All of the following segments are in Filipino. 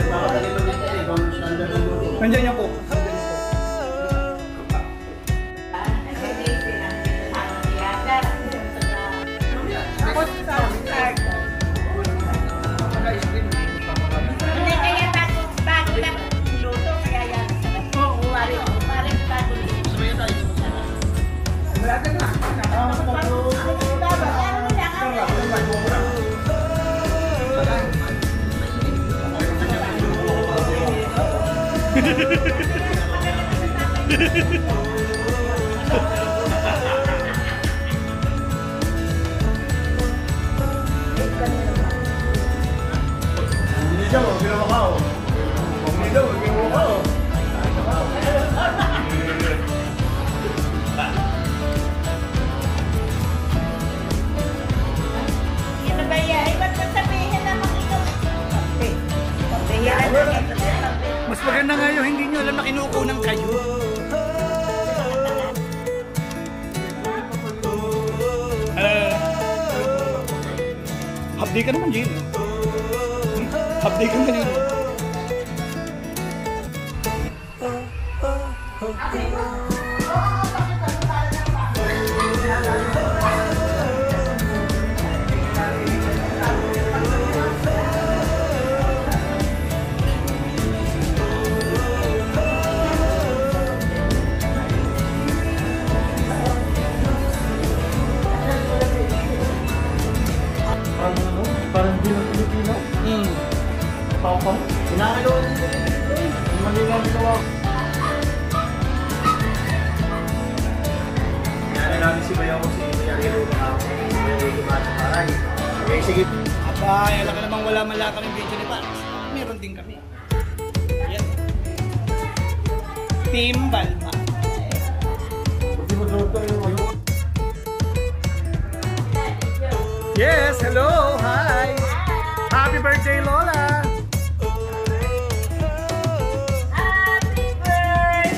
Nandiyan niya po. Mas maganda nga yung hindi nyo alam na kinukunan kayo. Hapdi ka naman, Jin. Hapdi ka naman yun. Parang hindi ng Pilipino. Papa. Pinakaloon. Malingang ginawa. Kaya namin si Bayaw ko si Yariro na ako. Yariro na sa paray. Okay, sige. Abay, alam ka namang wala mala kaming video ni Pat. Meron din kami. Yan. Team Balma. Hindi mo doon tayo ngayon. Yes, hello, hi. Happy birthday, Lola. Happy birthday.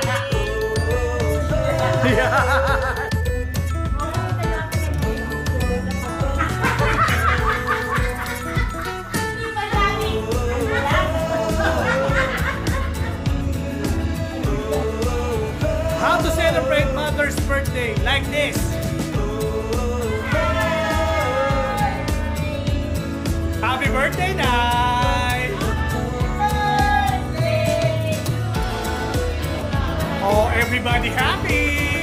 How to celebrate Mother's birthday like this? Happy birthday, Nay! Oh, everybody happy!